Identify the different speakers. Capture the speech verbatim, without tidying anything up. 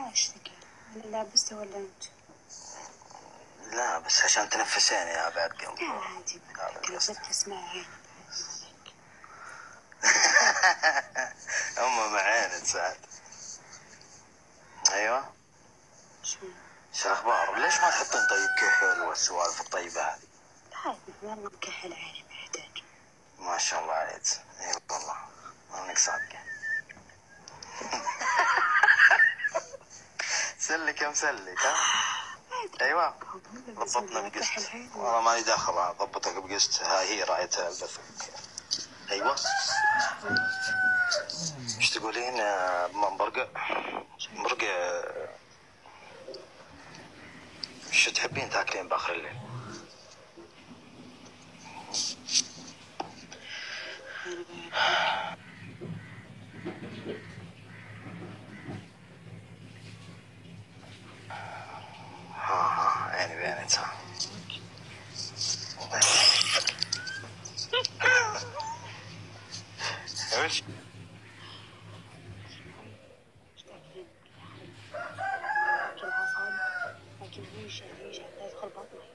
Speaker 1: ايش ثقيل؟ انا لابسته ولا انت؟
Speaker 2: لا بس عشان تنفسين يا بعد قلب.
Speaker 1: لا عادي كنت تسمع عيني
Speaker 2: هم معاند سعد. ايوه
Speaker 1: شو؟
Speaker 2: شو الاخبار؟ ليش ما تحطين طيب كحل والسوالف الطيبه هذه؟
Speaker 1: لا والله مكحل عيني ما يحتاج.
Speaker 2: ما شاء الله عليك. اي والله ما انك صادقه. سلك يا مسلك ها. ايوه ضبطنا بقسط. والله مالي داخل ضبطك بقسط. هاي هي رايتها البث. ايوه ايش تقولين مرقع؟ مرقع شو تحبين تاكلين باخر الليل؟ ها ها عيني بعينك ها. ايش؟
Speaker 1: لكن عصب لكن ريشه ريشه لا يدخل بطنك.